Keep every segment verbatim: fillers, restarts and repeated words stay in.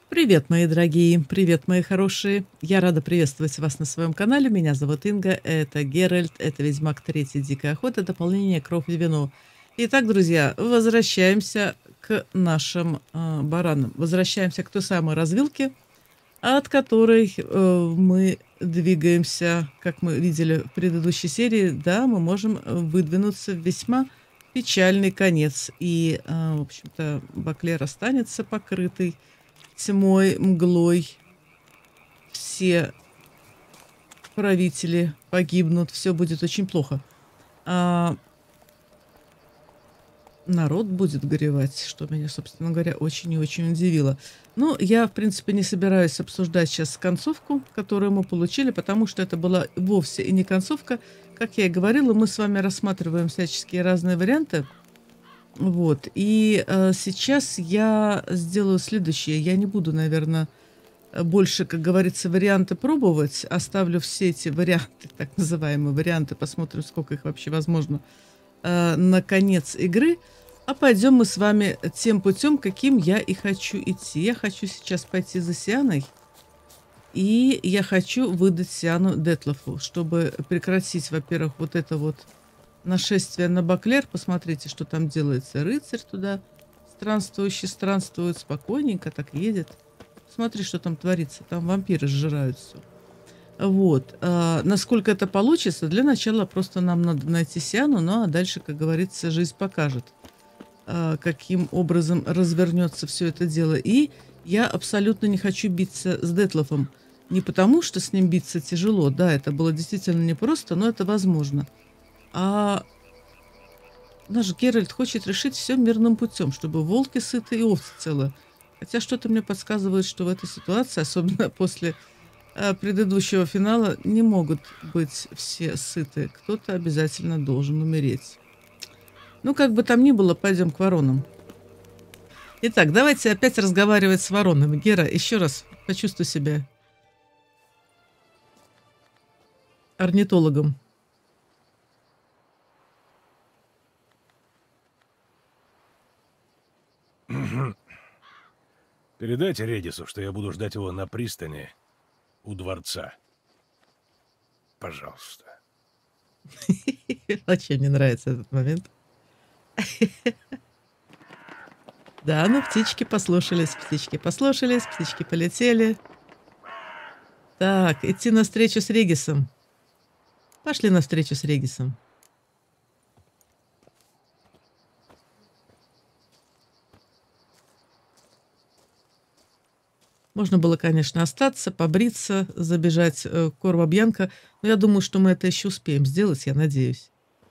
Привет, мои дорогие, привет, мои хорошие. Я рада приветствовать вас на своем канале. Меня зовут Инга, это Геральт, это Ведьмак третий Дикая охота, дополнение Кровь и вино. Итак, друзья, возвращаемся к нашим э, баранам. Возвращаемся к той самой развилке, от которой э, мы двигаемся, как мы видели в предыдущей серии. Да, мы можем выдвинуться в весьма печальный конец. И, э, в общем-то, Баклер останется покрытый тьмой, мглой. Все правители погибнут, все будет очень плохо. А народ будет горевать, что меня, собственно говоря, очень и очень удивило. Ну, я, в принципе, не собираюсь обсуждать сейчас концовку, которую мы получили, потому что это была вовсе и не концовка. Как я и говорила, мы с вами рассматриваем всяческие разные варианты. Вот. И э, сейчас я сделаю следующее. Я не буду, наверное, больше, как говорится, варианты пробовать. Оставлю все эти варианты, так называемые варианты, посмотрим, сколько их вообще возможно, э, на конец игры. А пойдем мы с вами тем путем, каким я и хочу идти. Я хочу сейчас пойти за Сианой. И я хочу выдать Сиану Детлофу, чтобы прекратить, во-первых, вот это вот нашествие на Баклер. Посмотрите, что там делается. Рыцарь туда странствующий странствует, спокойненько так едет. Смотри, что там творится. Там вампиры сжирают все. Вот. А, насколько это получится, для начала просто нам надо найти Сиану, ну а дальше, как говорится, жизнь покажет, а, каким образом развернется все это дело. И я абсолютно не хочу биться с Детлофом. Не потому, что с ним биться тяжело. Да, это было действительно непросто, но это возможно. А наш Геральт хочет решить все мирным путем, чтобы волки сыты и овцы целы. Хотя что-то мне подсказывает, что в этой ситуации, особенно после а, предыдущего финала, не могут быть все сыты. Кто-то обязательно должен умереть. Ну, как бы там ни было, пойдем к воронам. Итак, давайте опять разговаривать с воронами. Гера, еще раз почувствуй себя орнитологом. Передайте Редису, что я буду ждать его на пристани у дворца. Пожалуйста. Очень мне нравится этот момент. Да, ну птички послушались, птички послушались, птички полетели. Так, идти навстречу с Регисом. Пошли навстречу с Регисом. Можно было, конечно, остаться, побриться, забежать э, к Корво Бьянко, но я думаю, что мы это еще успеем сделать, я надеюсь.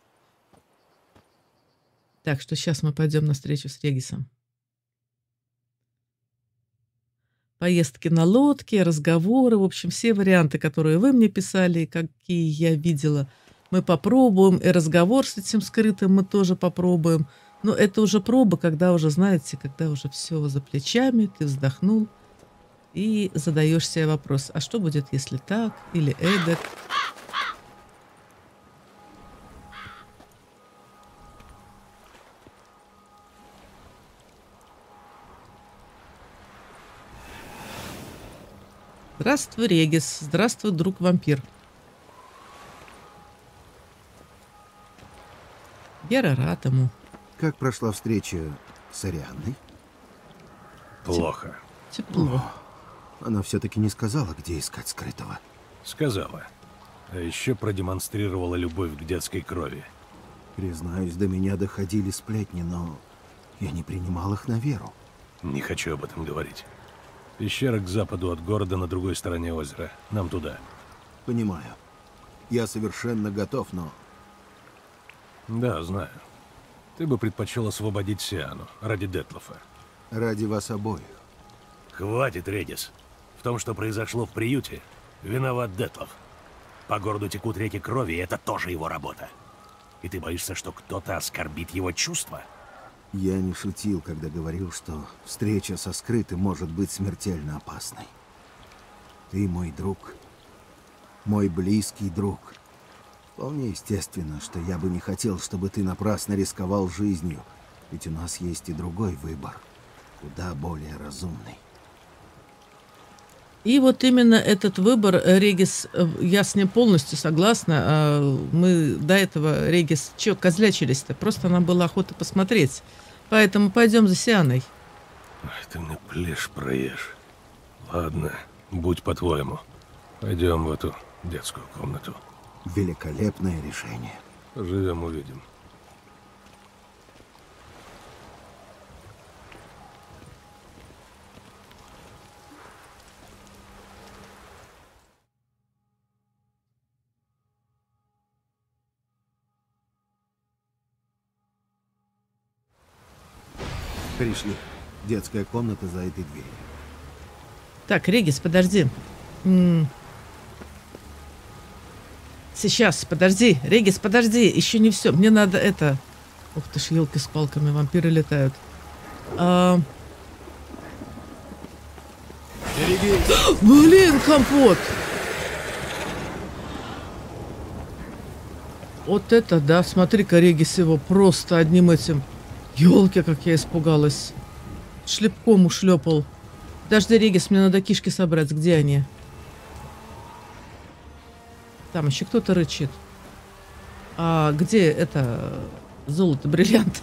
Так что сейчас мы пойдем на встречу с Регисом. Поездки на лодке, разговоры, в общем, все варианты, которые вы мне писали, и какие я видела, мы попробуем. И разговор с этим скрытым мы тоже попробуем. Но это уже проба, когда уже, знаете, когда уже все за плечами, ты вздохнул и задаешь себе вопрос, а что будет, если так или эдак? Здравствуй, Регис. Здравствуй, друг-вампир. Гера рад ему. Как прошла встреча с Арианной? Плохо. Тепло. Она все-таки не сказала, где искать скрытого. Сказала. А еще продемонстрировала любовь к детской крови. Признаюсь, до меня доходили сплетни, но я не принимал их на веру. Не хочу об этом говорить. Пещера к западу от города на другой стороне озера. Нам туда. Понимаю. Я совершенно готов, но... Да, знаю. Ты бы предпочел освободить Сиану ради Детлофа. Ради вас обоих. Хватит, Редис. В том, что произошло в приюте, виноват Детлоф. По городу текут реки крови, и это тоже его работа. И ты боишься, что кто-то оскорбит его чувства? Я не шутил, когда говорил, что встреча со скрытым может быть смертельно опасной. Ты мой друг. Мой близкий друг. Вполне естественно, что я бы не хотел, чтобы ты напрасно рисковал жизнью. Ведь у нас есть и другой выбор. Куда более разумный. И вот именно этот выбор, Регис, я с ним полностью согласна. А мы до этого, Регис, чё козлячились-то? Просто нам было охота посмотреть. Поэтому пойдем за Сианой. Ой, ты мне плешь проешь. Ладно, будь по-твоему. Пойдем в эту детскую комнату. Великолепное решение. Живем, увидим. Пришли. Детская комната за этой дверью. Так, Регис, подожди. М Сейчас, подожди. Регис, подожди. Еще не все. Мне надо это... Ух ты ж, елки с палками, вампиры летают. А... Блин, компот! Вот это да. Смотри-ка, Регис его просто одним этим... Ёлки, как я испугалась. Шлепком ушлепал. Подожди, Регис, мне надо кишки собрать. Где они? Там еще кто-то рычит. А где это золото, бриллиант?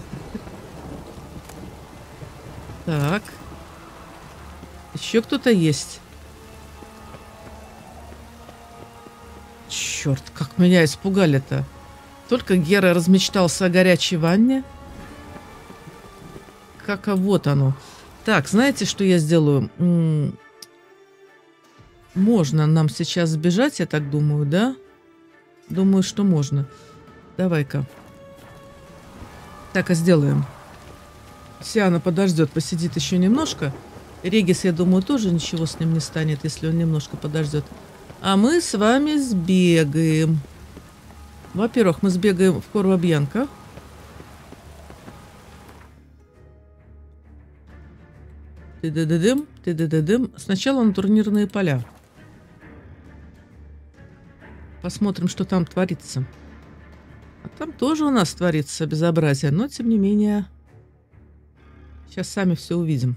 Так. Еще кто-то есть. Черт, как меня испугали-то. Только Гера размечтался о горячей ванне. Как а вот оно. Так, знаете, что я сделаю? М-м- можно нам сейчас сбежать, я так думаю, да? Думаю, что можно. Давай-ка. Так и сделаем. Сиана подождет, посидит еще немножко. Регис, я думаю, тоже ничего с ним не станет, если он немножко подождет. А мы с вами сбегаем. Во-первых, мы сбегаем в Корво-Бьянко. Ты-да-да-дым, ты-да-да-дым. Сначала на турнирные поля. Посмотрим, что там творится. А там тоже у нас творится безобразие, но тем не менее... Сейчас сами все увидим.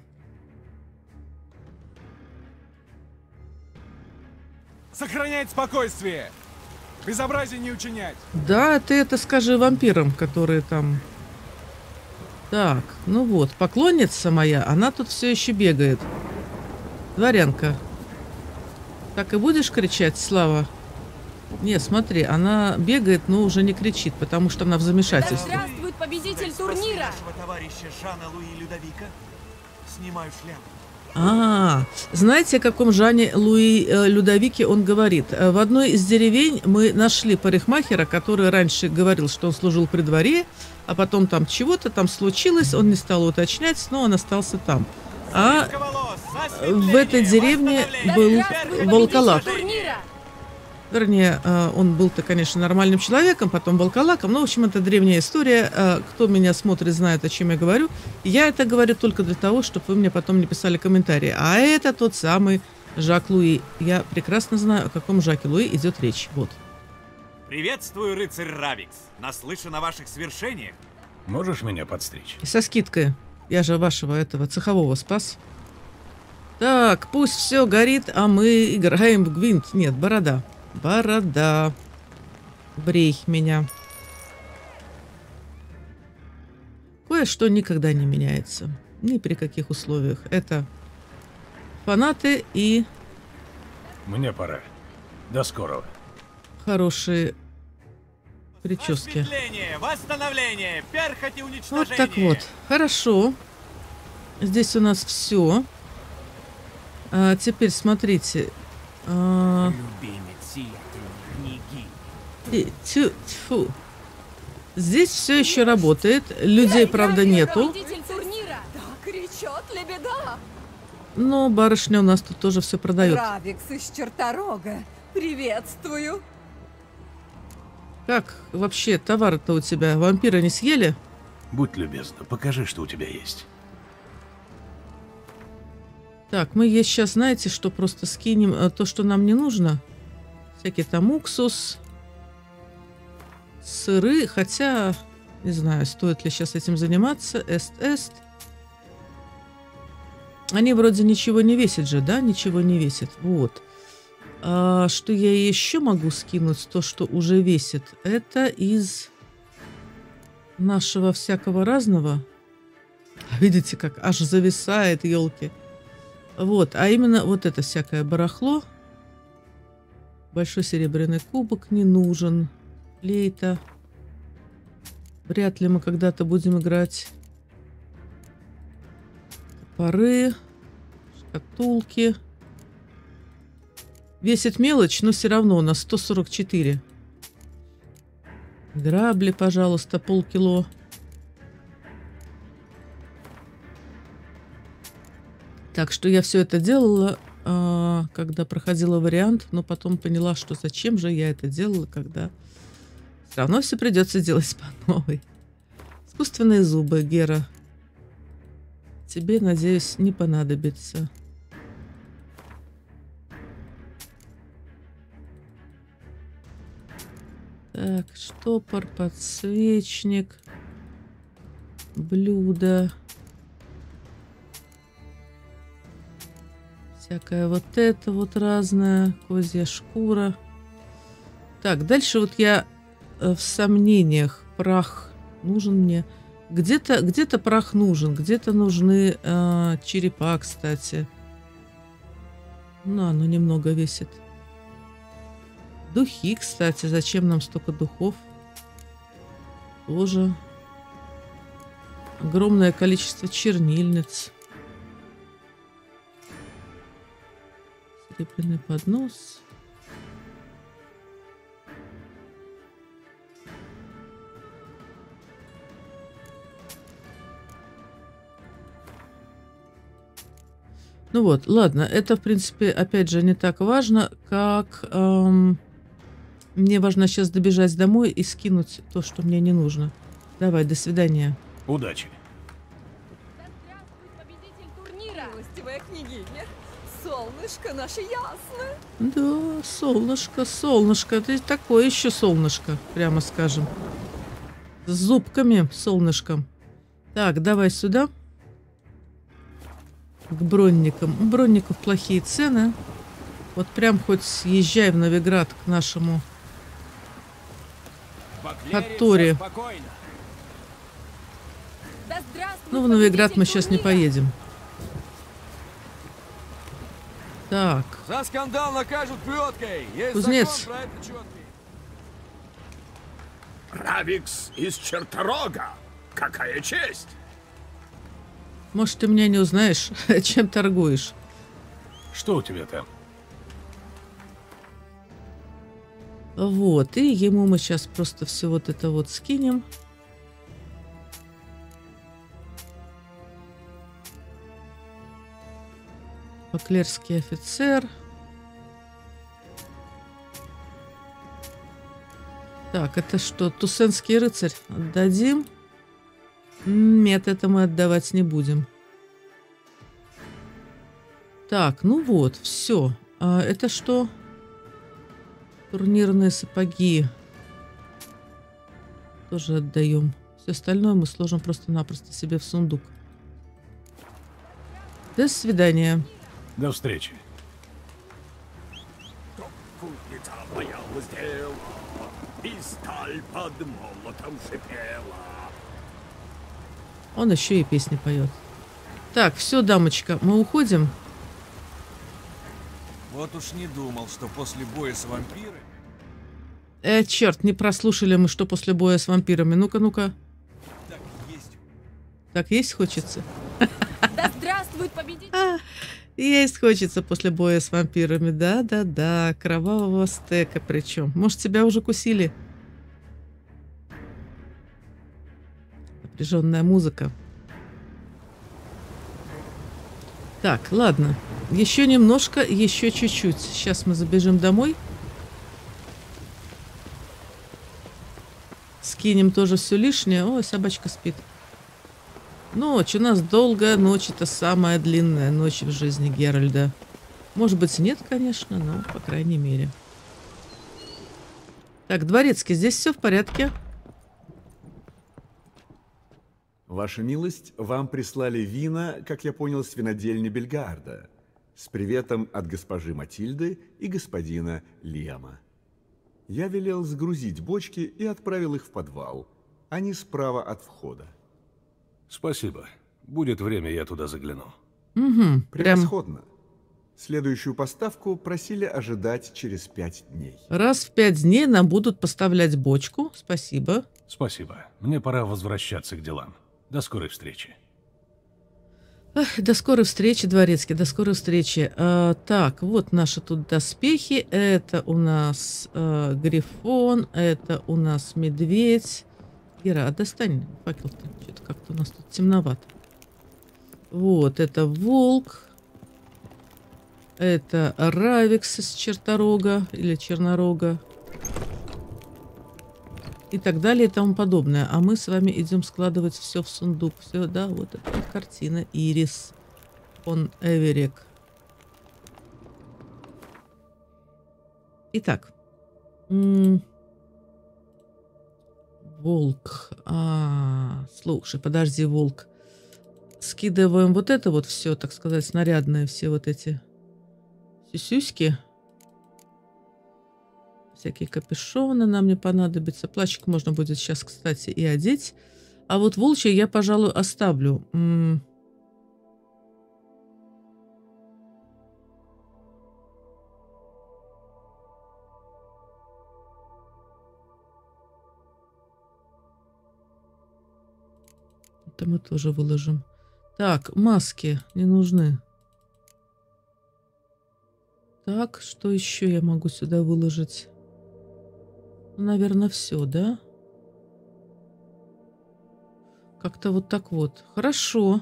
Сохранять спокойствие! Безобразие не учинять! Да, ты это скажи вампирам, которые там... Так, ну вот, поклонница моя, она тут все еще бегает. Дворянка. Так и будешь кричать, Слава? Не, смотри, она бегает, но уже не кричит, потому что она в замешательстве. Здравствует победитель турнира! Товарища Жана Луи Людовика. Снимаю шляпу. А, знаете, о каком Жане Луи э, Людовике он говорит? Э, В одной из деревень мы нашли парикмахера, который раньше говорил, что он служил при дворе, а потом там чего-то там случилось, он не стал уточнять, но он остался там. А в этой деревне был волколак. Вернее, э, он был-то, конечно, нормальным человеком, потом волколаком. Но, в общем, это древняя история. Э, Кто меня смотрит, знает, о чем я говорю. Я это говорю только для того, чтобы вы мне потом не писали комментарии. А это тот самый Жак Луи. Я прекрасно знаю, о каком Жаке Луи идет речь. Вот. Приветствую, рыцарь Равикс. Наслышан о ваших свершениях. Можешь меня подстричь? И со скидкой. Я же вашего этого цехового спас. Так, пусть все горит, а мы играем в гвинт. Нет, борода. Борода. Брей меня. Кое-что никогда не меняется. Ни при каких условиях. Это фанаты и... Мне пора. До скорого. Хорошие прически. Осветление, восстановление, перхоть и уничтожение. Вот так вот. Хорошо. Здесь у нас все. А, теперь смотрите. А... Любимец книги. И- тю- тьфу. Здесь все еще работает. Людей, правда, нету. Победитель турнира! Так речет лебеда. Но барышня у нас тут тоже все продает. Равикс из Черторога. Приветствую. Как вообще товары-то у тебя? Вампиры не съели? Будь любезна, покажи, что у тебя есть. Так, мы ей сейчас, знаете, что просто скинем э, то, что нам не нужно. Всякий там уксус, сыры, хотя, не знаю, стоит ли сейчас этим заниматься. Эст-эст. Они вроде ничего не весят же, да? Ничего не весят. Вот. А что я еще могу скинуть? То, что уже весит. Это из нашего всякого разного. Видите, как аж зависает, елки. Вот. А именно вот это всякое барахло. Большой серебряный кубок не нужен. Флейта. Вряд ли мы когда-то будем играть. Топоры. Шкатулки. Весит мелочь, но все равно у нас сто сорок четыре. Грабли, пожалуйста, полкило. Так что я все это делала, а, когда проходила вариант, но потом поняла, что зачем же я это делала, когда все равно все придется делать по новой. Искусственные зубы, Гера. Тебе, надеюсь, не понадобится. Так, штопор, подсвечник, блюдо. Всякое вот это вот разное, козья шкура. Так, дальше вот я в сомнениях. Прах нужен мне. Где-то где-то прах нужен, где-то нужны э, черепа, кстати. Ну, оно немного весит. Духи, кстати. Зачем нам столько духов? Тоже. Огромное количество чернильниц. Серебряный поднос. Ну вот, ладно, это, в принципе, опять же, не так важно, как... Эм, мне важно сейчас добежать домой и скинуть то, что мне не нужно. Давай, до свидания. Удачи. Да здравствует победитель турнира! Милостивая княгиня, солнышко наше ясное. Да, солнышко, солнышко. Ты такое еще солнышко, прямо скажем. С зубками солнышком. Так, давай сюда. К бронникам. У бронников плохие цены. Вот прям хоть съезжай в Новиград к нашему Хатторе. Да здравствует Ну, в Новиград мы победитель сейчас не турнира! поедем. Так. За скандал накажут плеткой. Есть Кузнец. закон про это четкий. Равикс из Черторога. Какая честь! Может, ты меня не узнаешь, чем торгуешь? Что у тебя там? Вот, и ему мы сейчас просто все вот это вот скинем. Баклерский офицер. Так, это что? Туссенский рыцарь. Отдадим. Нет, это мы отдавать не будем. Так, ну вот, все. А это что? Турнирные сапоги. Тоже отдаем. Все остальное мы сложим просто-напросто себе в сундук. До свидания. До встречи. Путница моя уздела, и сталь под молотом шипела. Он еще и песни поет. Так, все, дамочка, мы уходим. Вот уж не думал, что после боя с вампирами... Э, черт, не прослушали мы, что после боя с вампирами. Ну-ка, ну-ка. Так есть. Так, есть хочется? Да здравствует победитель! А, есть хочется после боя с вампирами. Да-да-да, кровавого стека причем. Может, тебя уже кусили? Напряженная музыка. Так, ладно. Еще немножко, еще чуть-чуть. Сейчас мы забежим домой. Скинем тоже все лишнее. Ой, собачка спит. Ночь. У нас долгая ночь. Это самая длинная ночь в жизни Геральда. Может быть, нет, конечно, но по крайней мере. Так, дворецкий, здесь все в порядке? Ваша милость, вам прислали вина, как я понял, с винодельни Бельгарда. С приветом от госпожи Матильды и господина Лиама. Я велел сгрузить бочки и отправил их в подвал. Они справа от входа. Спасибо. Будет время, я туда загляну. Угу, прям Превосходно. Следующую поставку просили ожидать через пять дней. раз в пять дней нам будут поставлять бочку. Спасибо. Спасибо. Мне пора возвращаться к делам. До скорой встречи. Ах, до скорой встречи, дворецкий, до скорой встречи. А, так, вот наши тут доспехи. Это у нас а, грифон, это у нас медведь. Ира, а достань факел-то. Что-то как-то у нас тут темновато. Вот, это волк. Это Равикс из Черторога или Чернорога. И так далее и тому подобное. А мы с вами идем складывать все в сундук. Все, да, вот эта вот картина. Ирис фон Эверик. Итак. М -м волк. А, слушай, подожди, волк. Скидываем вот это вот все, так сказать, снарядное, все вот эти сюсюськи. Всякие капюшоны нам не понадобятся. Плащик можно будет сейчас, кстати, и одеть. А вот волчья я, пожалуй, оставлю. М -м Это мы тоже выложим. Так, маски не нужны. Так, что еще я могу сюда выложить? Наверное, все, да? Как-то вот так вот. Хорошо.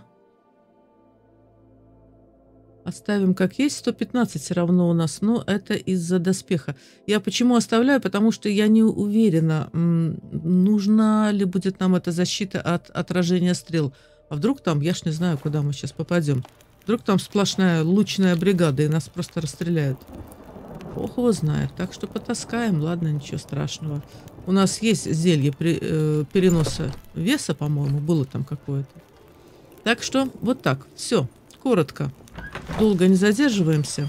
Оставим как есть. сто пятнадцать все равно у нас, но это из-за доспеха. Я почему оставляю? Потому что я не уверена, нужна ли будет нам эта защита от отражения стрел. А вдруг там, я ж не знаю, куда мы сейчас попадем. Вдруг там сплошная лучная бригада, и нас просто расстреляют. Бог его знает. Так что потаскаем. Ладно, ничего страшного. У нас есть зелье при, э, переноса веса, по-моему. Было там какое-то. Так что вот так. Все. Коротко. Долго не задерживаемся.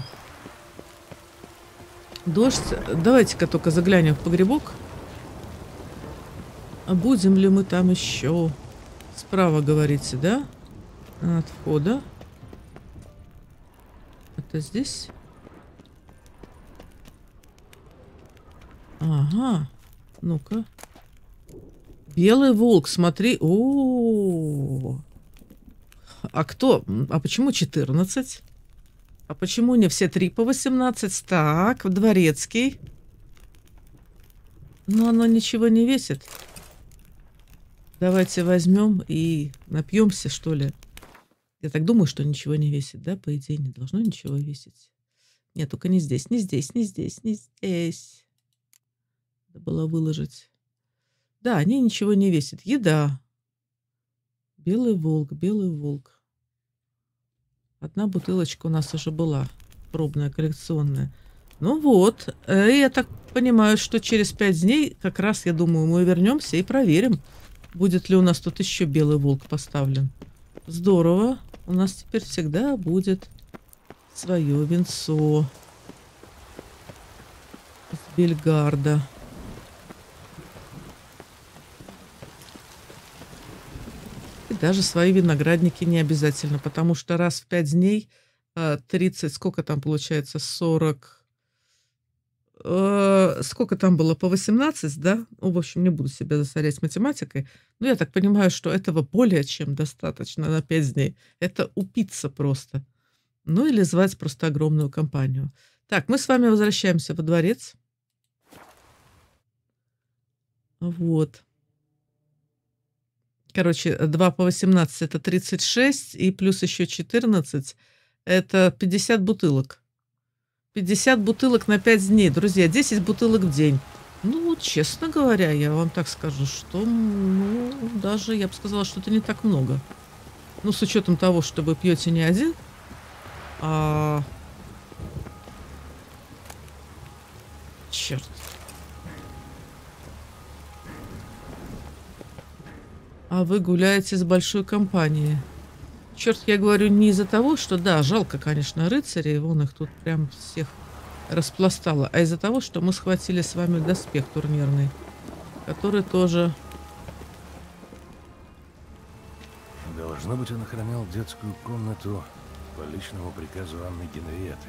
Дождь. Давайте-ка только заглянем в погребок. А будем ли мы там еще? Справа, говорите, да? От входа. Это здесь? Ага. Ну-ка. Белый волк, смотри. О-о-о. А кто? А почему четырнадцать? А почему не все три по восемнадцать? Так, дворецкий. Но оно ничего не весит. Давайте возьмем и напьемся, что ли. Я так думаю, что ничего не весит, да? По идее, не должно ничего весить. Нет, только не здесь, не здесь, не здесь, не здесь. Надо было выложить. Да, они ничего не весят. Еда. Белый волк, белый волк. Одна бутылочка у нас уже была. Пробная, коллекционная. Ну вот. Я так понимаю, что через пять дней, как раз, я думаю, мы вернемся и проверим, будет ли у нас тут еще белый волк поставлен. Здорово. У нас теперь всегда будет свое винцо из Бельгарда. И даже свои виноградники не обязательно, потому что раз в пять дней тридцать, сколько там получается, сорок, э, сколько там было, по восемнадцать, да? Ну, в общем, не буду себя засорять математикой, но я так понимаю, что этого более чем достаточно на пять дней. Это упиться просто. Ну, или звать просто огромную компанию. Так, мы с вами возвращаемся во дворец. Вот. Короче, два по восемнадцать это тридцать шесть, и плюс еще четырнадцать это пятьдесят бутылок. пятьдесят бутылок на пять дней. Друзья, десять бутылок в день. Ну, честно говоря, я вам так скажу, что, ну, даже, я бы сказала, что это не так много. Ну, с учетом того, что вы пьете не один, а... Черт. А вы гуляете с большой компанией. Черт, я говорю не из-за того, что, да, жалко, конечно, рыцарей, вон их тут прям всех распластало, а из-за того, что мы схватили с вами доспех турнирный, который тоже... Должно быть, он охранял детскую комнату по личному приказу Анны Генриетты.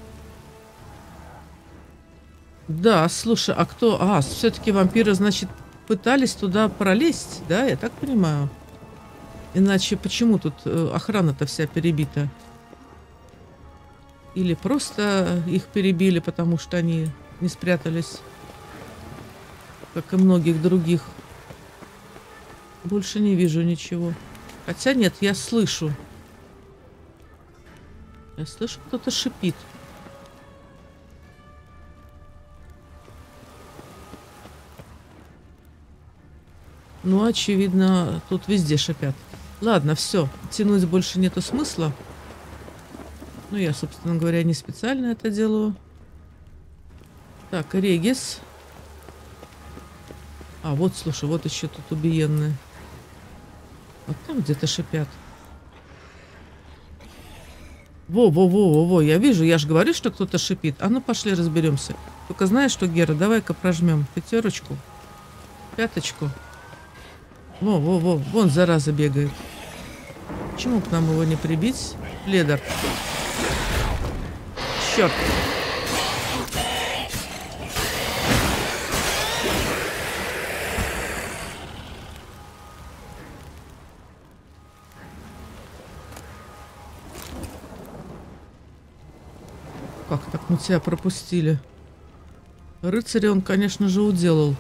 Да, слушай, а кто... А, все-таки вампиры, значит, пытались туда пролезть, да, я так понимаю? Иначе почему тут э, охрана-то вся перебита? Или просто их перебили, потому что они не спрятались, как и многих других. Больше не вижу ничего. Хотя нет, я слышу. Я слышу, кто-то шипит. Ну, очевидно, тут везде шипят. Ладно, все. Тянуть больше нету смысла. Ну, я, собственно говоря, не специально это делаю. Так, Регис. А, вот, слушай, вот еще тут убиенные. Вот там где-то шипят. Во-во-во-во-во, я вижу, я же говорю, что кто-то шипит. А ну, пошли разберемся. Только знаешь что, Гера, давай-ка прожмем пятерочку, пяточку. Во-во-во, вон зараза бегает. Почему к нам его не прибить? Ледер. Черт. Как так мы тебя пропустили? Рыцаря он, конечно же, уделал.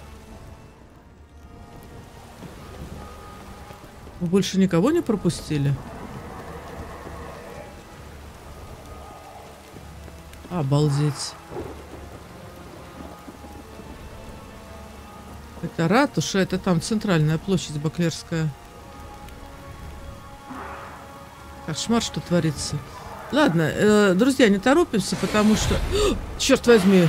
Вы больше никого не пропустили? Обалдеть. Это ратуша, это там центральная площадь Баклерская. Кошмар, что творится. Ладно, э, друзья, не торопимся, потому что... О, черт возьми!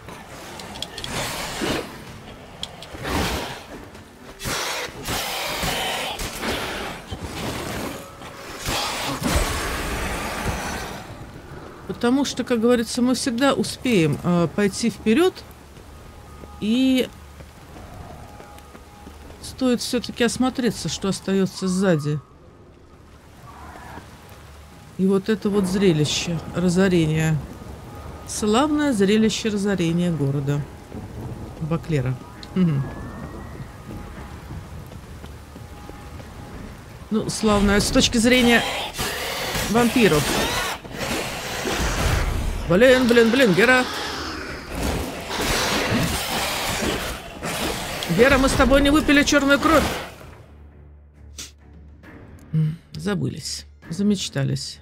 Потому что, как говорится, мы всегда успеем э, пойти вперед, и стоит все-таки осмотреться, что остается сзади. И вот это вот зрелище разорения. Славное зрелище разорения города Баклера. Угу. Ну, славное с точки зрения вампиров. Блин, блин, блин, Гера. Гера, мы с тобой не выпили черную кровь. Забылись. Замечтались.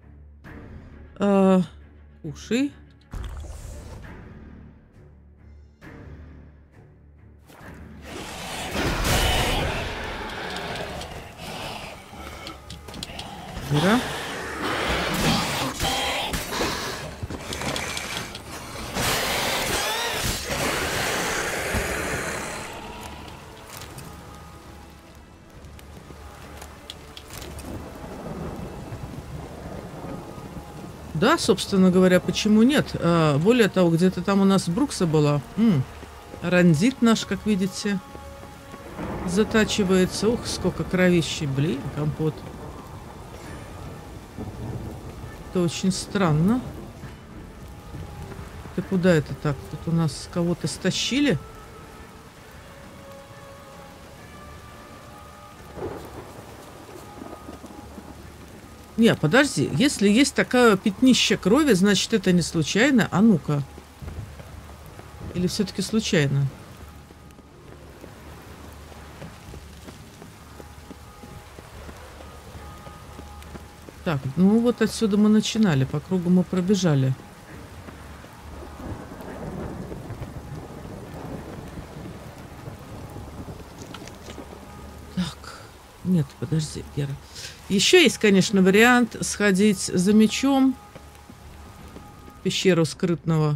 А, уши. Гера. Да, собственно говоря, почему нет? А, более того, где-то там у нас Брукса была. М-м, Рандит наш, как видите, затачивается. Ух, сколько кровищи. Блин, компот. Это очень странно. Ты куда это так? Тут у нас кого-то стащили? Не, подожди. Если есть такое пятнище крови, значит, это не случайно. А ну-ка. Или все-таки случайно? Так, ну вот отсюда мы начинали. По кругу мы пробежали. Так. Нет, подожди, Гера. Еще есть, конечно, вариант сходить за мечом в пещеру скрытного.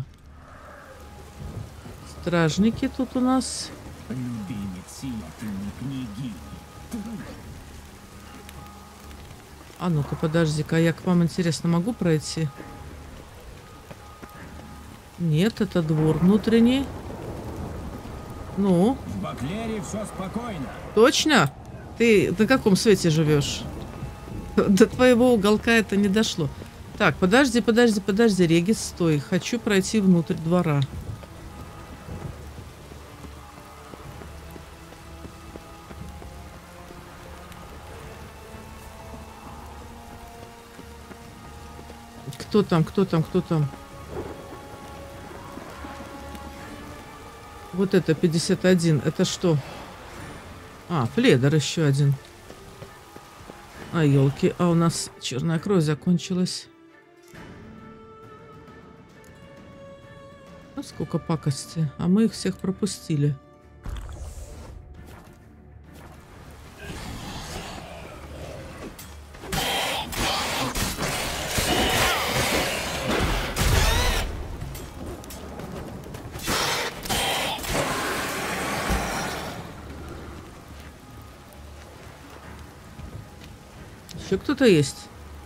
Стражники тут у нас. Любимец сильной княгини, А ну-ка, подожди-ка, я к вам, интересно, могу пройти? Нет, это двор внутренний. Ну? В Баклере все спокойно. Точно? Ты на каком свете живешь? До твоего уголка это не дошло. Так, подожди, подожди, подожди, Регис, стой. Хочу пройти внутрь двора. Кто там, кто там, кто там? Вот это пятьдесят один. Это что? А, пледер еще один. А, елки. А у нас черная кровь закончилась. А сколько пакости. А мы их всех пропустили. Еще кто-то есть?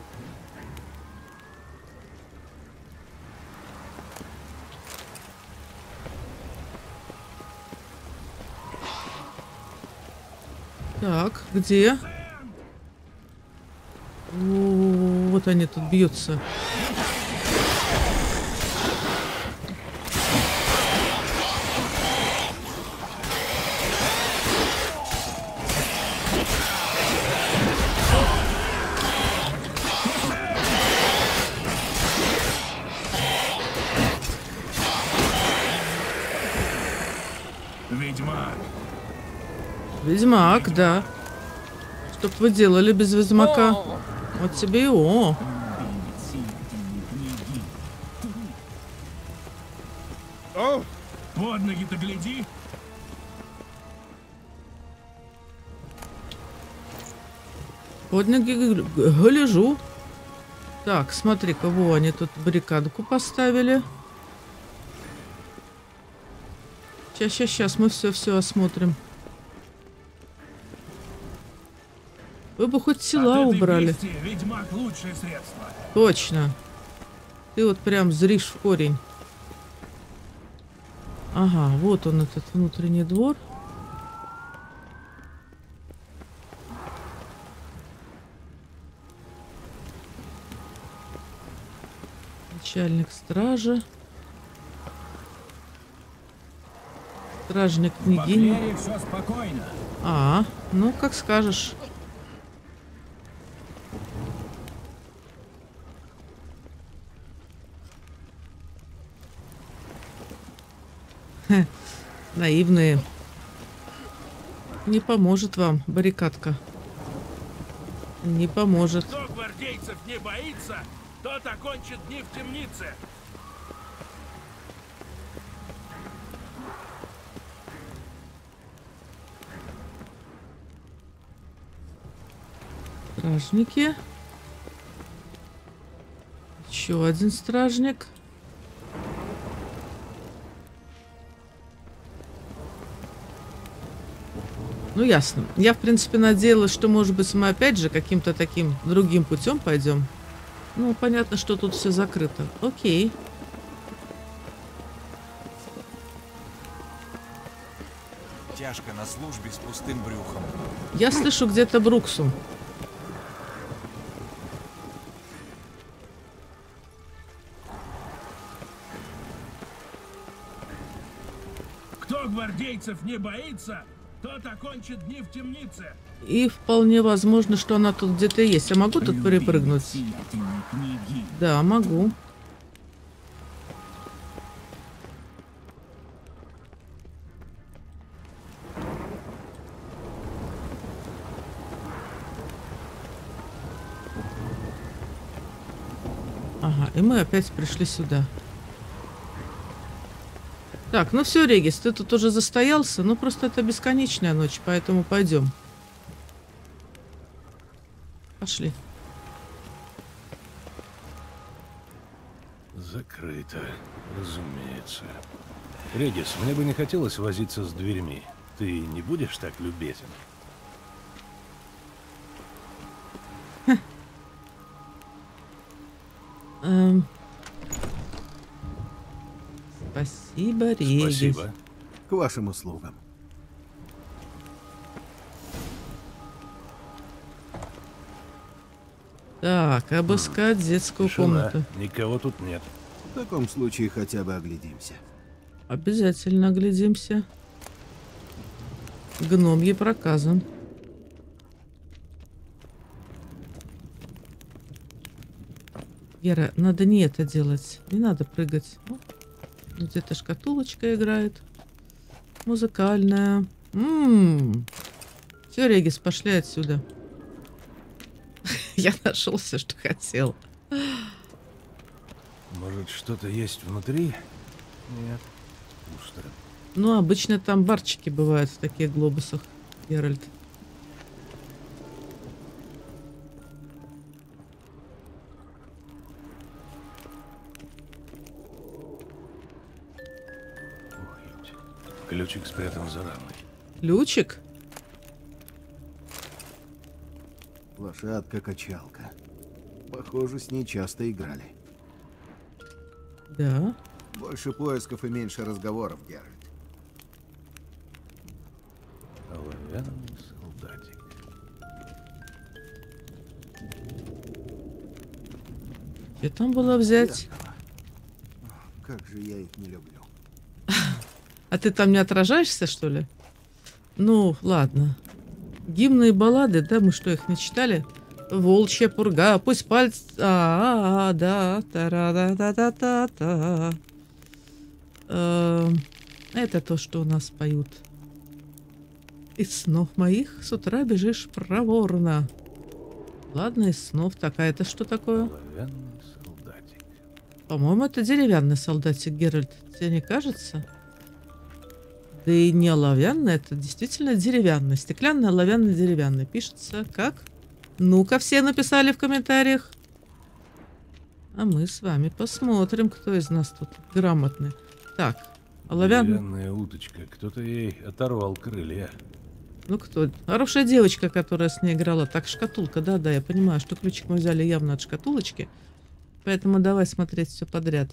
Так, где? О, вот они тут бьются. Ведьмак. Ведьмак, да. Что б вы делали без ведьмака? Вот тебе и о. О! Под ноги-то гляди. Под ноги гляжу. Так, смотри, кого они тут баррикадку поставили. Сейчас, сейчас, сейчас мы все-все осмотрим. Вы бы хоть села убрали. Ведьмак лучшее средство. Точно. Ты вот прям зришь в корень. Ага, вот он, этот внутренний двор. Начальник стражи. Стражник княгини. В Баклере все спокойно. А, ну как скажешь. Хе, наивные. Не поможет вам баррикадка. Не поможет. Кто гвардейцев не боится, тот окончит дни в темнице. Стражники. Еще один стражник. Ну, ясно. Я, в принципе, надеялась, что, может быть, мы опять же каким-то таким другим путем пойдем. Ну, понятно, что тут все закрыто. Окей. Тяжко на службе с пустым брюхом. Я слышу где-то Бруксу. Кто гвардейцев не боится, тот окончит дни в темнице. И вполне возможно, что она тут где-то есть. Я могу тут перепрыгнуть? Да, могу. Ага, и мы опять пришли сюда. Так, ну все, Регис, ты тут уже застоялся. Ну, просто это бесконечная ночь, поэтому пойдем. Пошли. Закрыто, разумеется. Регис, мне бы не хотелось возиться с дверьми. Ты не будешь так любезен? Эм... Спасибо, Регис. Спасибо. К вашим услугам. Так, обыскать детскую Тишина. комнату. Никого тут нет. В таком случае хотя бы оглядимся. Обязательно оглядимся. Гном ей проказан. Гера, надо не это делать. Не надо прыгать. О, где-то шкатулочка играет. Музыкальная. Ммм. Все, Регис, пошли отсюда. Я нашел все, что хотел. Может, что-то есть внутри? Нет. Пусто. Ну, обычно там барчики бывают в таких глобусах, Геральт. Ой, ключик спрятан за рамой. Ключик? Лошадка-качалка. Похоже, с ней часто играли. Да. Больше поисков и меньше разговоров, Геральт. Оловянный солдатик. Где там было взять? Зеркало. Как же я их не люблю. А ты там не отражаешься, что ли? Ну, ладно. Гимны и баллады, да, мы что, их не читали? Волчья пурга, пусть пальцы... А, а, да, та-ра-да-да-да-да-да. Это то, что у нас поют. Из снов моих с утра бежишь проворно. Ладно, из снов. Так, а это что такое? Оловянный солдатик. По-моему, это деревянный солдатик, Геральт. Тебе не кажется? Да и не оловянный, это действительно деревянный. Стеклянный, оловянный, деревянный. Пишется как? Ну-ка, все написали в комментариях. А мы с вами посмотрим, кто из нас тут грамотный. Так, оловянный. Деревянная уточка. Кто-то ей оторвал крылья. Ну кто? Хорошая девочка, которая с ней играла. Так, шкатулка, да-да, я понимаю, что ключик мы взяли явно от шкатулочки. Поэтому давай смотреть все подряд.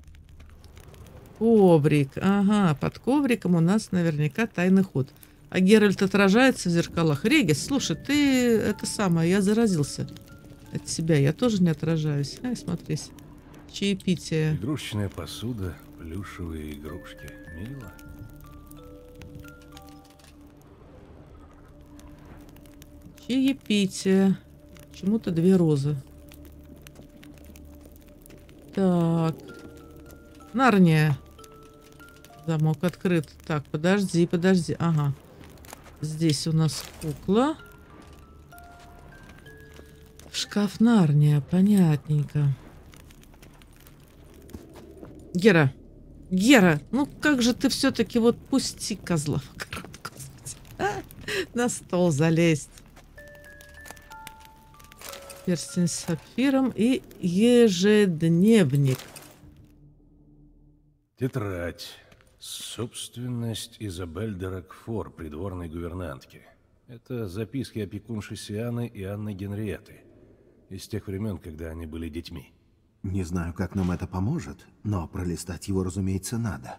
Коврик. Ага, под ковриком у нас наверняка тайный ход. А Геральт отражается в зеркалах. Регис, слушай, ты это самое, я заразился от себя. Я тоже не отражаюсь. Ай, смотрись. Чаепитие. Игрушечная посуда, плюшевые игрушки. Мило. Чаепитие. Почему-то две розы. Так. Нарния. Замок открыт. Так, подожди, подожди. Ага. Здесь у нас кукла. Шкаф Нарния. Понятненько. Гера. Гера, ну как же ты все-таки вот пусти козла в огород, господи. А? На стол залезть. Перстень с сапфиром и ежедневник. Тетрадь. Собственность Изабель де Рокфор, придворной гувернантки. Это записки опекунши Сианы и Анны Генриетты. Из тех времен, когда они были детьми. Не знаю, как нам это поможет, но пролистать его, разумеется, надо.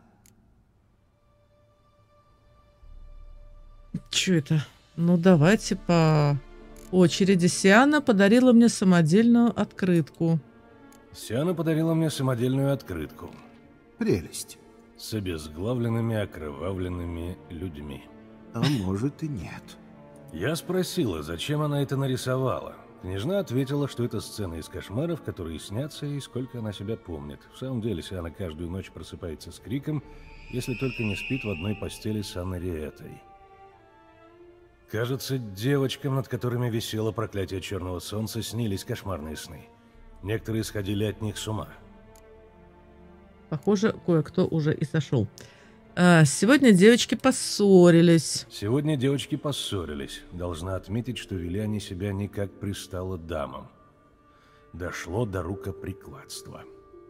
Чё это? Ну, давайте по очереди. Сиана подарила мне самодельную открытку. Сиана подарила мне самодельную открытку. Прелесть. С обезглавленными, окровавленными людьми. А может и нет. Я спросила, зачем она это нарисовала. Княжна ответила, что это сцены из кошмаров, которые снятся ей, сколько она себя помнит. В самом деле, Сиана каждую ночь просыпается с криком, если только не спит в одной постели с Анной Риэтой. Кажется, девочкам, над которыми висело проклятие черного солнца, снились кошмарные сны. Некоторые сходили от них с ума. Похоже, кое-кто уже и сошел. А, сегодня девочки поссорились. Сегодня девочки поссорились. Должна отметить, что вели они себя не как пристало дамам. Дошло до рукоприкладства.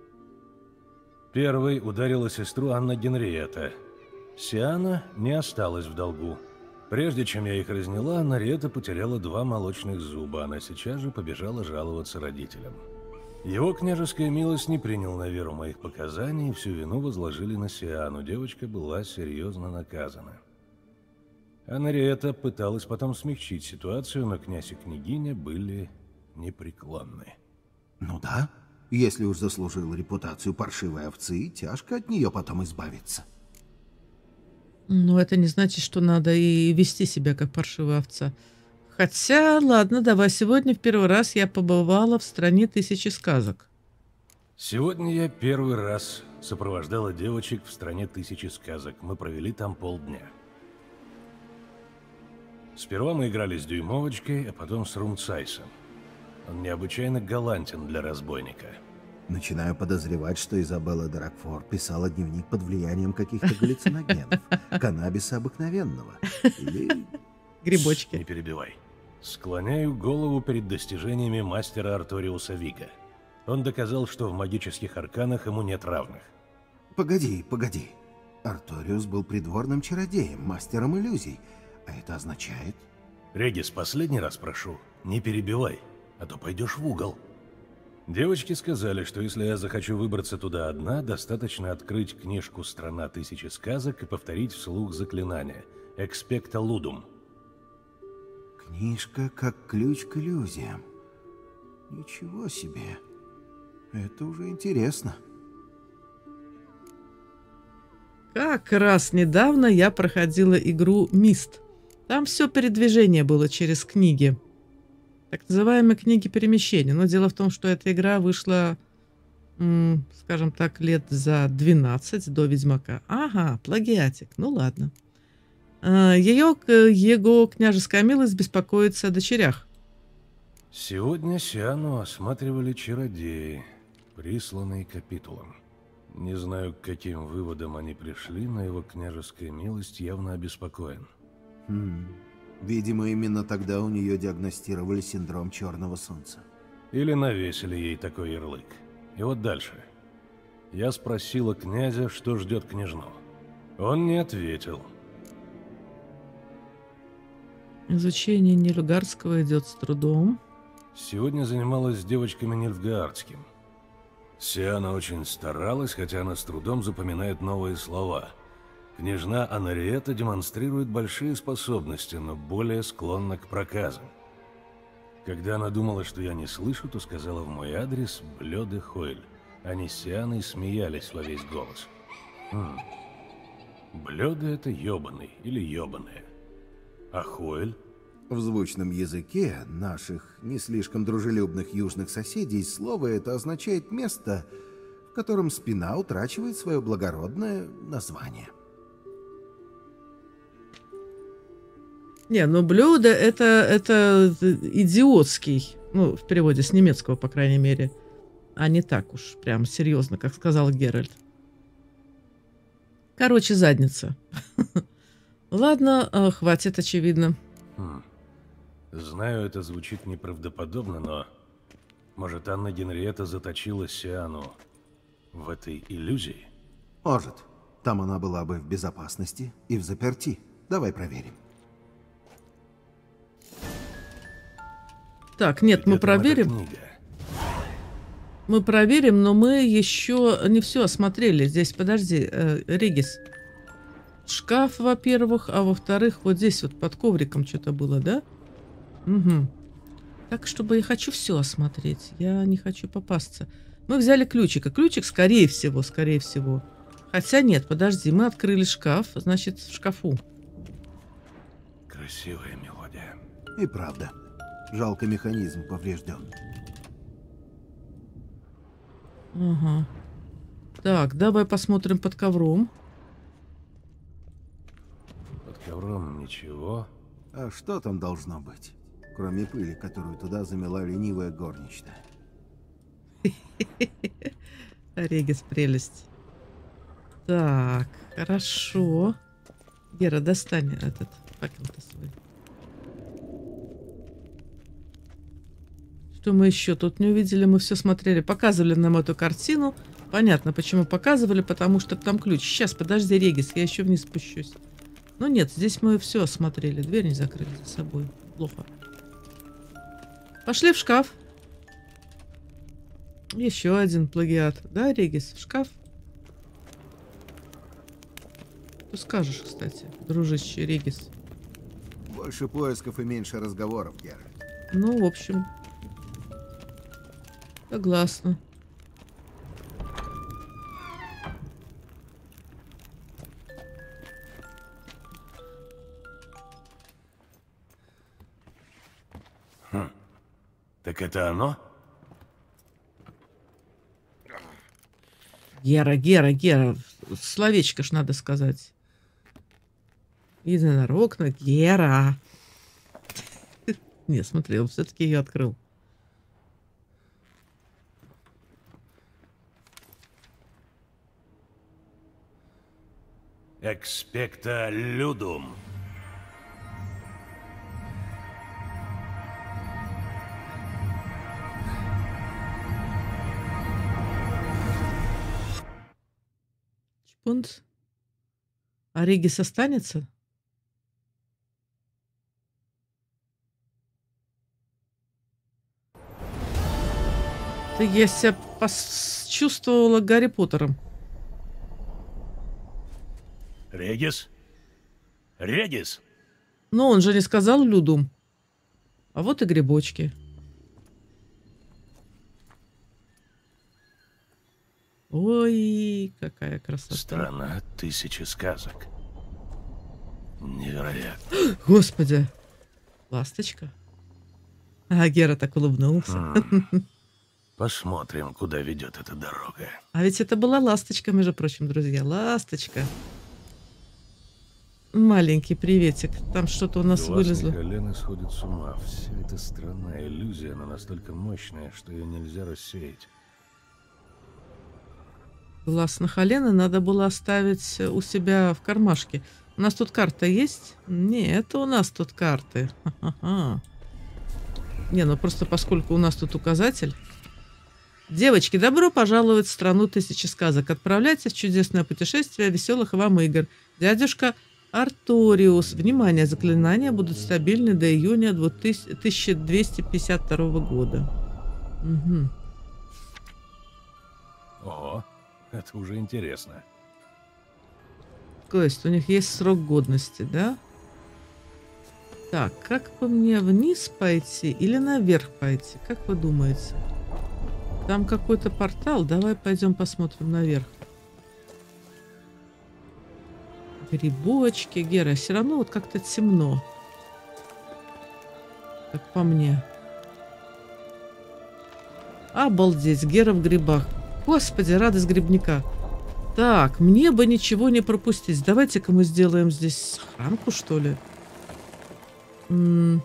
Первой ударила сестру Анна Генриетта. Сиана не осталась в долгу. Прежде чем я их разняла, Анна Риэта потеряла два молочных зуба. Она сейчас же побежала жаловаться родителям. Его княжеская милость не принял на веру моих показаний, и всю вину возложили на Сиану. Девочка была серьезно наказана. Анариэта пыталась потом смягчить ситуацию, но князь и княгиня были непреклонны. Ну да, если уж заслужила репутацию паршивой овцы, тяжко от нее потом избавиться. Но это не значит, что надо и вести себя как паршивая овца. Хотя, ладно, давай, сегодня в первый раз я побывала в стране тысячи сказок. Сегодня я первый раз сопровождала девочек в стране тысячи сказок. Мы провели там полдня. Сперва мы играли с Дюймовочкой, а потом с Румцайсом. Он необычайно галантен для разбойника. Начинаю подозревать, что Изабелла де Рокфор писала дневник под влиянием каких-то галлюциногенов. Каннабиса обыкновенного. Или... Грибочки. Не перебивай. Склоняю голову перед достижениями мастера Арториуса Вига. Он доказал, что в магических арканах ему нет равных. Погоди, погоди. Арториус был придворным чародеем, мастером иллюзий. А это означает... Регис, последний раз прошу, не перебивай, а то пойдешь в угол. Девочки сказали, что если я захочу выбраться туда одна, достаточно открыть книжку «Страна тысячи сказок» и повторить вслух заклинание «Экспекта лудум». Книжка как ключ к иллюзиям. Ничего себе. Это уже интересно. Как раз недавно я проходила игру «Мист». Там все передвижение было через книги. Так называемые книги перемещения. Но дело в том, что эта игра вышла, м, скажем так, лет за двенадцать до Ведьмака. Ага, плагиатик. Ну ладно. Ее, его княжеская милость беспокоится о дочерях. Сегодня Сиану осматривали чародеи, присланные капитулом. Не знаю, к каким выводам они пришли, но его княжеская милость явно обеспокоен. Хм. Видимо, именно тогда у нее диагностировали синдром Черного Солнца. Или навесили ей такой ярлык. И вот дальше. Я спросила князя, что ждет княжну. Он не ответил. Изучение Нильфгардского идет с трудом. Сегодня занималась с девочками Нильфгаардским. Сиана очень старалась, хотя она с трудом запоминает новые слова. Княжна Анариэта демонстрирует большие способности, но более склонна к проказам. Когда она думала, что я не слышу, то сказала в мой адрес «Блёде Хойль». Они с Сианой смеялись во весь голос. Хм. Блёде — это ёбаный или ёбаная. А Хойль? В звучном языке наших не слишком дружелюбных южных соседей слово это означает место, в котором спина утрачивает свое благородное название. Не, ну блюдо это, это идиотский, ну, в переводе с немецкого, по крайней мере, а не так уж прям серьезно, как сказал Геральт. Короче, задница. Ладно, хватит, очевидно. Хм. Знаю, это звучит неправдоподобно, но... Может, Анна Генриетта заточила Сиану в этой иллюзии? Может. Там она была бы в безопасности и в заперти. Давай проверим. Так, нет, Ведь мы это проверим. книга. Мы проверим, но мы еще не все осмотрели. Здесь, подожди, э, Регис. Шкаф, во-первых, а во-вторых, вот здесь вот под ковриком что-то было, да? Угу. Так, чтобы я хочу все осмотреть. Я не хочу попасться. Мы взяли ключик, а ключик, скорее всего, скорее всего. Хотя нет, подожди, мы открыли шкаф, значит, в шкафу. Красивая мелодия. И правда. Жалко, механизм поврежден. Ага. Так, давай посмотрим под ковром. Под ковром ничего. А что там должно быть? Кроме пыли, которую туда замела ленивая горничная. Регис, прелесть. Так, хорошо. Гера, достань этот факел-то свой. Что мы еще тут не увидели? Мы все смотрели. Показывали нам эту картину. Понятно, почему показывали, потому что там ключ. Сейчас, подожди, Регис, я еще вниз спущусь. Ну нет, здесь мы все осмотрели. Дверь не закрыли за собой. Плохо. Пошли в шкаф. Еще один плагиат. Да, Регис? В шкаф? Что скажешь, кстати, дружище Регис? Больше поисков и меньше разговоров, Гера. Ну, в общем, согласна. Хм. Так это оно? Гера, Гера, Гера. Словечко ж надо сказать. Единорог на Гера. Не, смотри, он все-таки ее открыл. Экспекта людум. Чпунц. А Регис останется? Ты, я себя почувствовала Гарри Поттером. Регис? Регис? Но он же не сказал людум. А вот и грибочки. Ой, какая красота. Страна тысячи сказок. Невероятно. Господи. Ласточка. А Гера так улыбнулся. М. Посмотрим, куда ведет эта дорога. А ведь это была ласточка, между прочим, друзья. Ласточка. Маленький приветик. Там что-то у нас вылезло. Колено сходит с ума. Вся эта страна, иллюзия, она настолько мощная, что ее нельзя рассеять. Глаз на Халена надо было оставить у себя в кармашке. У нас тут карта есть? Нет, у нас тут карты. Ха-ха-ха. Не, ну просто поскольку у нас тут указатель. Девочки, добро пожаловать в страну тысячи сказок. Отправляйтесь в чудесное путешествие веселых вам игр. Дядюшка Арториус. Внимание, заклинания будут стабильны до июня тысяча двести пятьдесят второго года. Угу. О, это уже интересно. То есть у них есть срок годности, да? Так, как по мне, вниз пойти или наверх пойти? Как вы думаете? Там какой-то портал. Давай пойдем посмотрим наверх. Грибочки, Гера. Все равно вот как-то темно. Как по мне. Обалдеть, Гера в грибах. Господи, радость грибника. Так, мне бы ничего не пропустить. Давайте-ка мы сделаем здесь сохранку, что ли. М-м-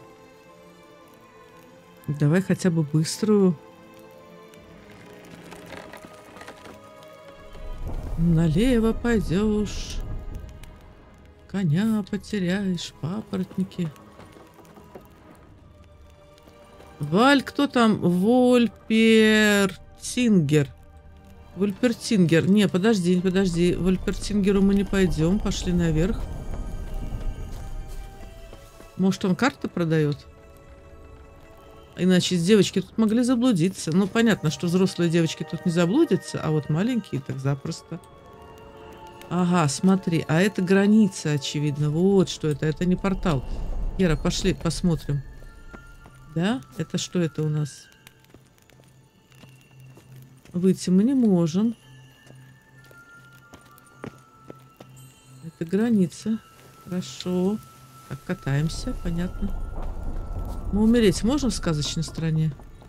Давай хотя бы быструю. Налево пойдешь, коня потеряешь, папоротники. Валь, кто там? Вольпертингер. Вольпертингер. Не, подожди, подожди. Вольпертингеру мы не пойдем. Пошли наверх. Может, он карты продает? Иначе девочки тут могли заблудиться. Ну, понятно, что взрослые девочки тут не заблудятся, а вот маленькие так запросто. Ага, смотри, а это граница, очевидно. Вот что это. Это не портал. Гера, пошли, посмотрим. Да? Это что это у нас? Выйти мы не можем. Это граница. Хорошо. Так, катаемся, понятно. Мы умереть можем в сказочной стране?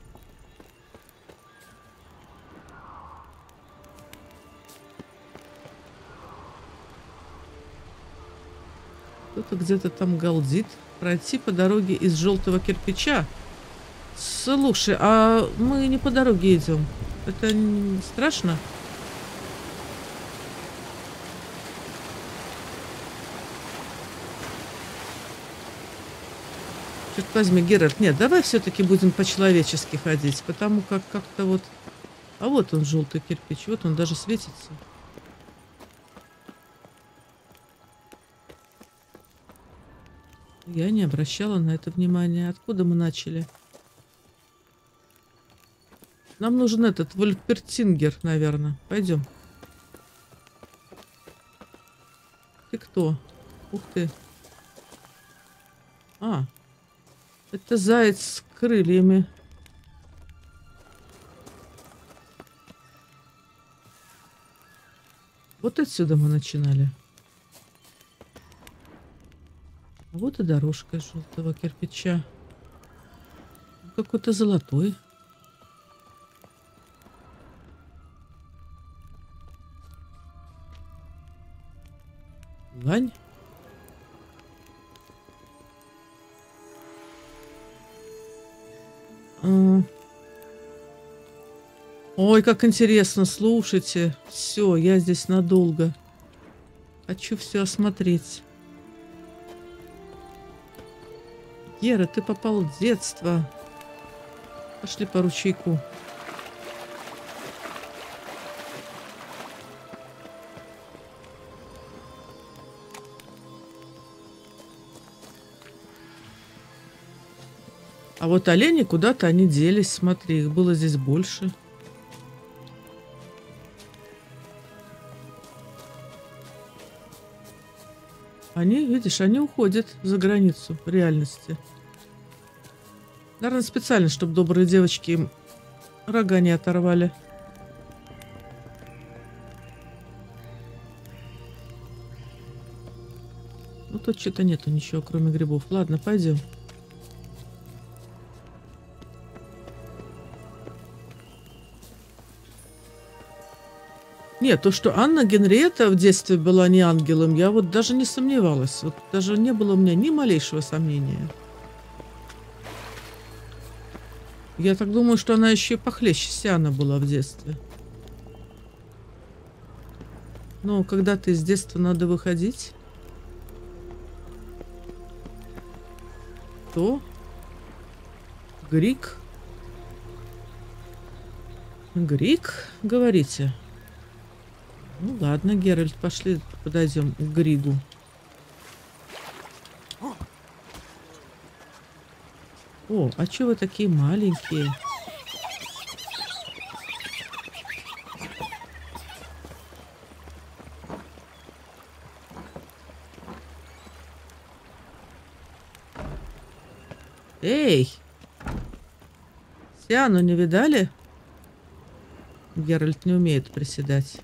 Кто-то где-то там галдит. Пройти по дороге из желтого кирпича. Слушай, а мы не по дороге идем. Это не страшно? Черт возьми, Геральт, нет, давай все-таки будем по-человечески ходить, потому как как-то вот... А вот он, желтый кирпич, вот он даже светится. Я не обращала на это внимания. Откуда мы начали? Нам нужен этот Вольпертингер, наверное. Пойдем. Ты кто? Ух ты. А, это заяц с крыльями. Вот отсюда мы начинали. Вот и дорожка из желтого кирпича. Какой-то золотой. Лань. Ой, как интересно, слушайте. Все, я здесь надолго. Хочу все осмотреть. Гера, ты попал в детство. Пошли по ручейку. А вот олени куда-то они делись. Смотри, их было здесь больше. Они, видишь, они уходят за границу реальности. Наверное, специально, чтобы добрые девочки им рога не оторвали. Ну, тут что-то нету ничего, кроме грибов. Ладно, пойдем. Нет, то, что Анна Генриетта в детстве была не ангелом, я вот даже не сомневалась. Вот даже не было у меня ни малейшего сомнения. Я так думаю, что она еще и похлеще Сиана была в детстве. Но когда-то из детства надо выходить, то Грик. Грик, говорите? Ну ладно, Геральт, пошли подойдем к Григу. О, а чё вы такие маленькие? Эй! Сиану не видали? Геральт не умеет приседать.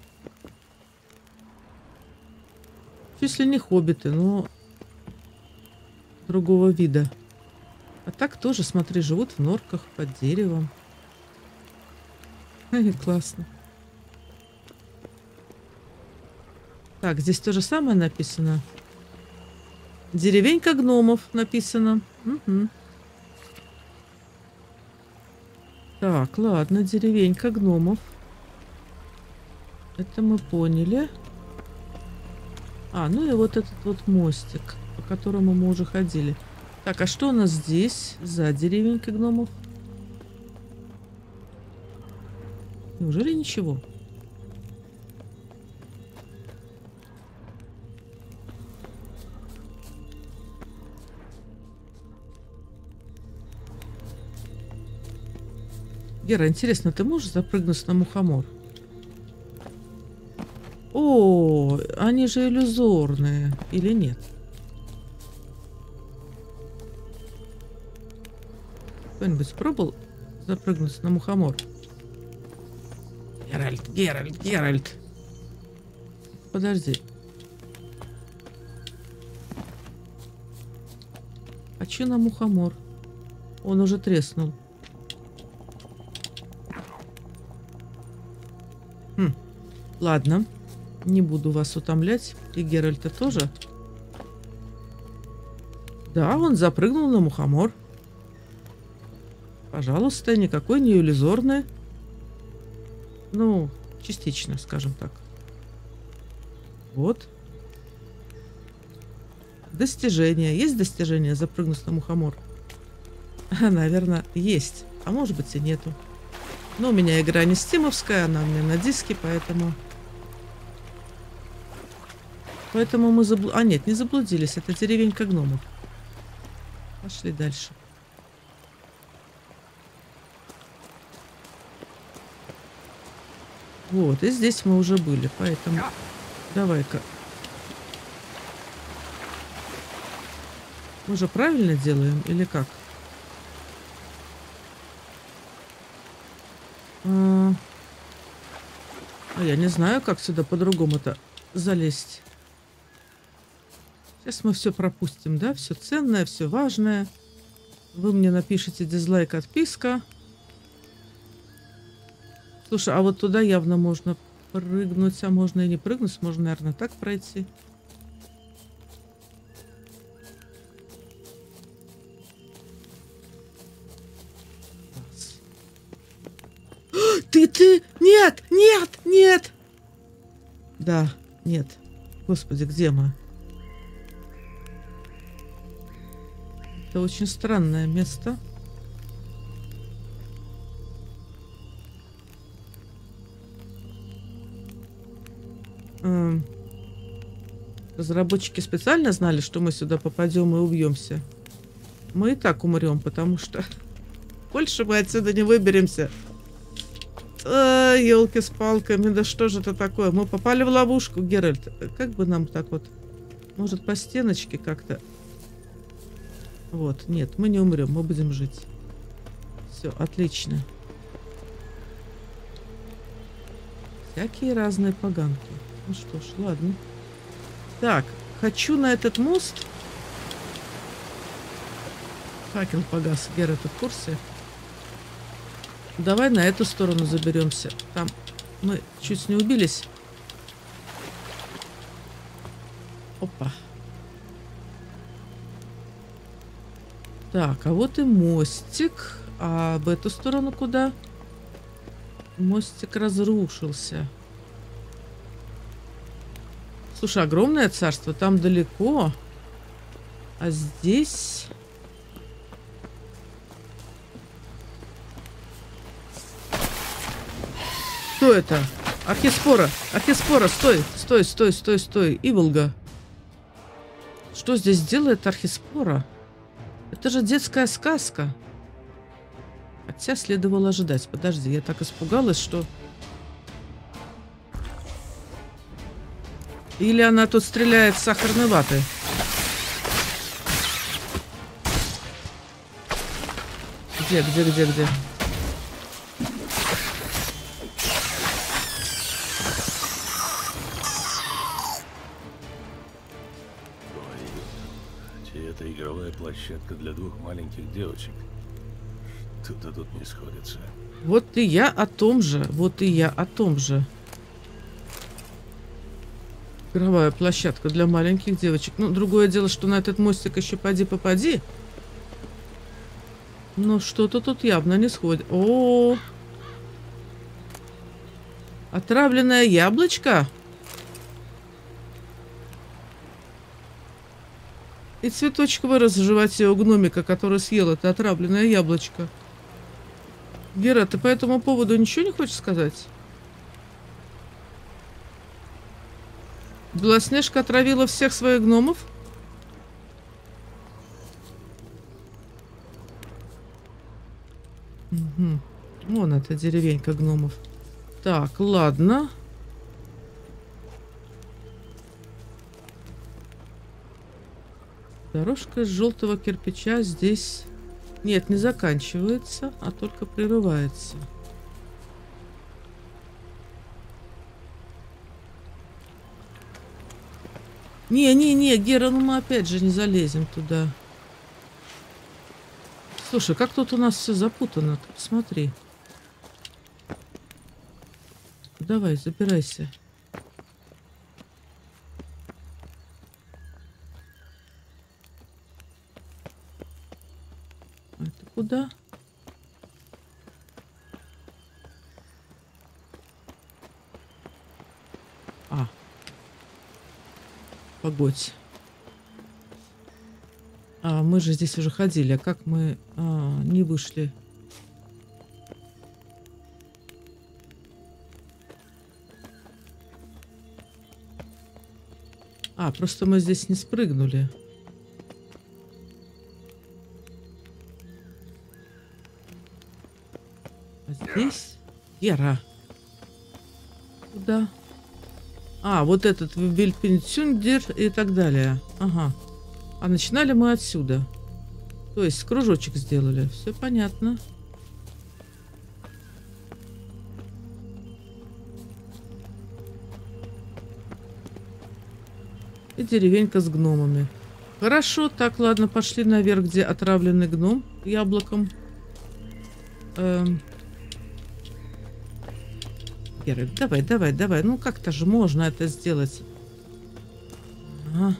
Если не хоббиты, но другого вида. А так тоже, смотри, живут в норках под деревом. Ай, классно. Так, здесь то же самое написано. Деревенька гномов написано. Угу. Так, ладно, деревенька гномов. Это мы поняли. А, ну и вот этот вот мостик, по которому мы уже ходили. Так, а что у нас здесь за деревенька гномов? Неужели ничего? Гера, интересно, ты можешь запрыгнуть на мухомор? О, они же иллюзорные, или нет? Кто-нибудь пробовал запрыгнуть на мухомор? Геральт, Геральт, Геральт. Подожди. Хочу на мухомор. Он уже треснул. Хм. Ладно. Не буду вас утомлять. И Геральта тоже. Да, он запрыгнул на мухомор. Пожалуйста, никакой не иллюзорный. Ну, частично, скажем так. Вот. Достижение. Есть достижение запрыгнуть на мухомор? Наверное, есть. А может быть и нету. Но у меня игра не стимовская, она у меня на диске, поэтому... Поэтому мы заблу... А нет, не заблудились. Это деревенька гномов. Пошли дальше. Вот, и здесь мы уже были, поэтому давай-ка. Мы же правильно делаем или как? А, а я не знаю, как сюда по-другому-то залезть. Сейчас мы все пропустим, да? Все ценное, все важное. Вы мне напишите дизлайк, отписка. Слушай, а вот туда явно можно прыгнуть, а можно и не прыгнуть. Можно, наверное, так пройти. Ты, ты! Нет! Нет! Нет! Да, нет. Господи, где мы? Это очень странное место. Эм. Разработчики специально знали, что мы сюда попадем и убьемся. Мы и так умрем, потому что больше мы отсюда не выберемся. А, елки с палками, да что же это такое? Мы попали в ловушку, Геральт. Как бы нам так вот? Может, по стеночке как-то? Вот, нет, мы не умрем, мы будем жить. Все, отлично. Всякие разные поганки. Ну что ж, ладно. Так, хочу на этот мост. Факел погас, Геральт в курсе. Давай на эту сторону заберемся. Там мы чуть не убились. Опа. Так, а вот и мостик. А в эту сторону куда? Мостик разрушился. Слушай, огромное царство. Там далеко. А здесь... Что это? Архиспора! Архиспора! Стой! Стой, стой, стой, стой! Иволга! Что здесь делает Архиспора? Это же детская сказка. Хотя следовало ожидать. Подожди, я так испугалась, что... Или она тут стреляет с сахарной ваты? Где, где, где, где? Это игровая площадка для двух маленьких девочек. Что-то тут не сходится. Вот и я о том же. Вот и я о том же. Игровая площадка для маленьких девочек. Ну, другое дело, что на этот мостик еще поди-попади. Но что-то тут явно не сходит. О, отравленное яблочко. И цветочек вырос в животе у гномика, который съел это отравленное яблочко. Гера, ты по этому поводу ничего не хочешь сказать? Белоснежка отравила всех своих гномов? Угу. Вон эта деревенька гномов. Так, ладно. Дорожка из желтого кирпича здесь... Нет, не заканчивается, а только прерывается. Не-не-не, Гера, ну мы опять же не залезем туда. Слушай, как тут у нас все запутано? Ты посмотри. Давай, забирайся. Это куда? А. Погодь. А, мы же здесь уже ходили. А как мы а, не вышли? А, просто мы здесь не спрыгнули. А здесь Гера. Куда? А, вот этот Вильпинцюндер и так далее. Ага. А начинали мы отсюда. То есть кружочек сделали. Все понятно. И деревенька с гномами. Хорошо, так, ладно, пошли наверх, где отравленный гном яблоком. Эм. Гера, давай, давай, давай. Ну, как-то же можно это сделать. Ага.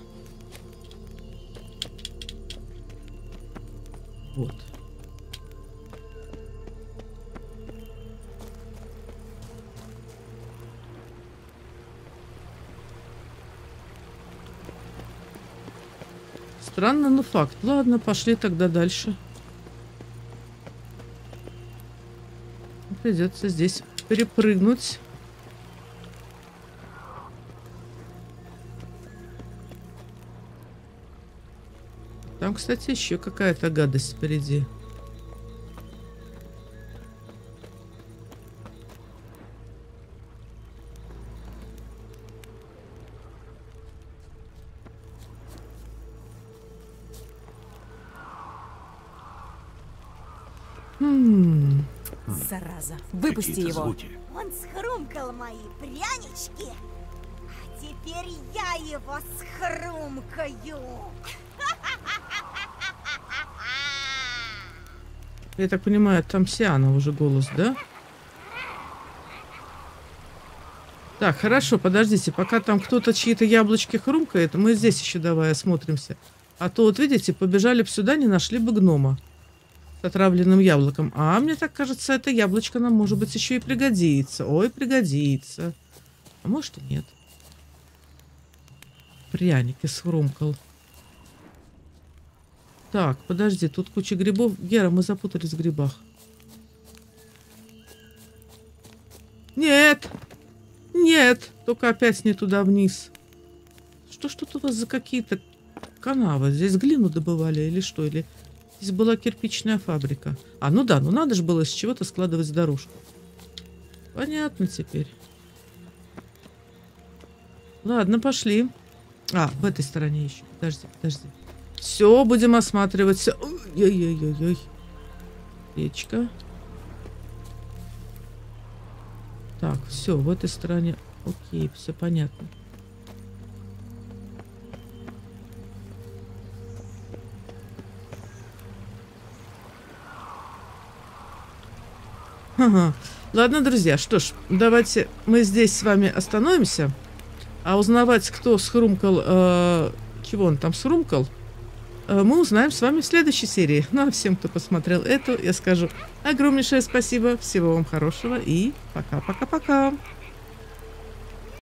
Вот. Странно, но факт. Ладно, пошли тогда дальше. Придется здесь перепрыгнуть. Там, кстати, еще какая-то гадость впереди. Хм. Зараза, выпусти Какие-то его. звуки. Он схрумкал мои прянички, а теперь я его схрумкаю. Я так понимаю, там Сиана уже голос, да? Так, хорошо, подождите, пока там кто-то чьи-то яблочки хрумкает, мы здесь еще давай осмотримся. А то вот видите, побежали бы сюда, не нашли бы гнома с отравленным яблоком. А мне так кажется, это яблочко нам, может быть, еще и пригодится. Ой, пригодится. А может и нет. Пряники схрумкал. Так, подожди, тут куча грибов. Гера, мы запутались в грибах. Нет! Нет! Только опять не туда вниз. Что ж тут у вас за какие-то канавы? Здесь глину добывали или что? Или здесь была кирпичная фабрика? А, ну да, ну надо же было с чего-то складывать дорожку. Понятно теперь. Ладно, пошли. А, в этой стороне еще. Подожди, подожди. Все, будем осматривать. Ой-ой-ой-ой. Речка. Так, все, в этой стороне. Окей, все понятно. Ага. Ладно, друзья, что ж, давайте мы здесь с вами остановимся. А узнавать, кто схрумкал, э, чего он там схрумкал, мы узнаем с вами в следующей серии. Ну а всем, кто посмотрел эту, я скажу огромнейшее спасибо, всего вам хорошего и пока-пока-пока.